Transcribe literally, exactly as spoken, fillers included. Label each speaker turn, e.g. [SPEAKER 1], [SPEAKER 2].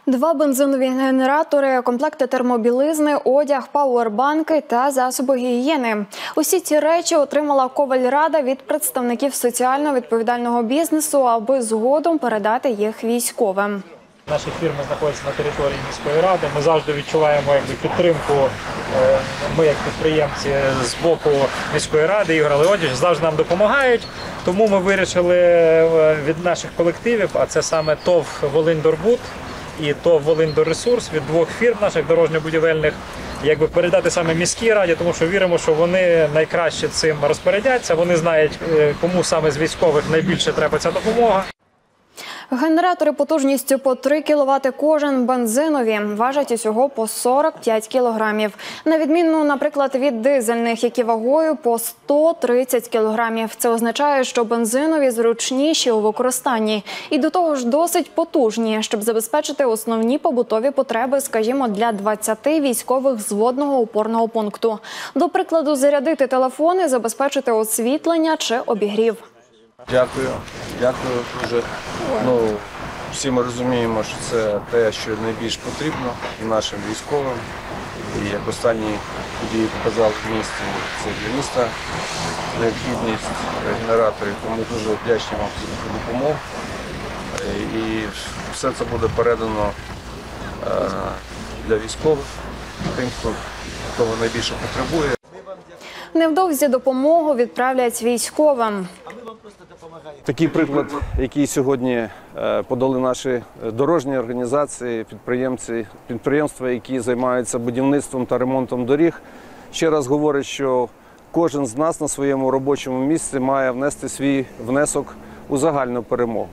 [SPEAKER 1] Два бензинові генератори, комплекти термобілизни, одяг, пауербанки та засоби гігієни. Усі ці речі отримала Коваль-Рада від представників соціально відповідального бізнесу, аби згодом передати їх військовим.
[SPEAKER 2] Наші фірми знаходяться на території міської ради. Ми завжди відчуваємо якби, підтримку, ми як підприємці з боку міської ради, Ігор Леонтійович завжди нам допомагають. Тому ми вирішили від наших колективів, а це саме ТОВ «Волиньдорбуд» і ТОВ «Волиньдорресурс» від двох фірм наших дорожньо-будівельних, якби передати саме міській раді, тому що віримо, що вони найкраще цим розпорядяться, вони знають, кому саме з військових найбільше треба ця допомога.
[SPEAKER 1] Генератори потужністю по три кіловати кожен бензинові, важать усього по сорок п'ять кілограмів. На відміну, наприклад, від дизельних, які вагою по сто тридцять кілограмів. Це означає, що бензинові зручніші у використанні. І до того ж досить потужні, щоб забезпечити основні побутові потреби, скажімо, для двадцяти військових з водного опорного пункту. До прикладу, зарядити телефони, забезпечити освітлення чи обігрів.
[SPEAKER 3] Дякую, дякую дуже. Ну, всі ми розуміємо, що це те, що найбільш потрібно нашим військовим. І як останні події показали в місті, це для міста необхідність генераторів. Тому дуже вдячні вам за таку допомогу. І все це буде передано для військових, тим, хто того найбільше потребує.
[SPEAKER 1] Невдовзі допомогу відправлять військовим.
[SPEAKER 3] Такий приклад, який сьогодні подали наші дорожні організації, підприємці, підприємства, які займаються будівництвом та ремонтом доріг, ще раз говорить, що кожен з нас на своєму робочому місці має внести свій внесок у загальну перемогу.